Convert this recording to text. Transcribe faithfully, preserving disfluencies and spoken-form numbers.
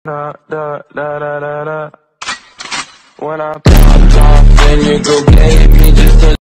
Da da da da da da. When I popped off, then you go gave me just a